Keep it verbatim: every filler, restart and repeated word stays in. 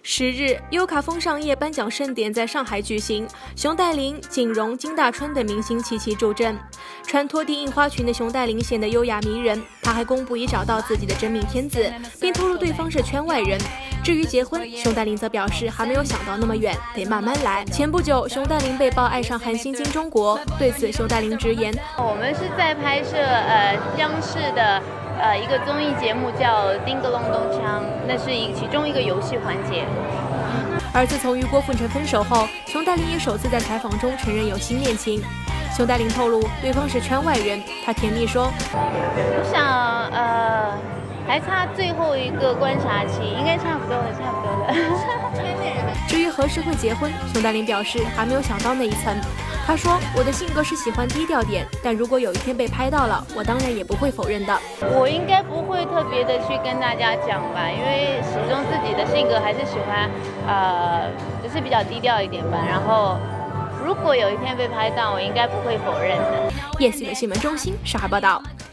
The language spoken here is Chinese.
十日，优卡风尚夜颁奖盛典在上海举行，熊黛林、景荣、金大春等明星齐齐助阵。穿拖地印花裙的熊黛林显得优雅迷人，她还公布已找到自己的真命天子，并透露对方是圈外人。至于结婚，熊黛林则表示还没有想到那么远，得慢慢来。前不久，熊黛林被曝爱上韩星金钟国，对此熊黛林直言：“ 我们是在拍摄呃央视的。”呃，一个综艺节目叫《叮个隆咚锵》，那是一其中一个游戏环节。 而自从与郭富城分手后，熊黛林也首次在采访中承认有新恋情。熊黛林透露，对方是圈外人，她甜蜜说：“ 我想，呃，还差最后一个观察期，应该差不多了，差不多了。” 至于何时会结婚，熊黛林表示还没有想到那一层。她说：“我的性格是喜欢低调点，但如果有一天被拍到了，我当然也不会否认的。 我应该不会特别的去跟大家讲吧，因为始终自己的性格还是喜欢，呃，就是比较低调一点吧。然后，如果有一天被拍到，我应该不会否认的。” Yes 的新闻中心上海报道。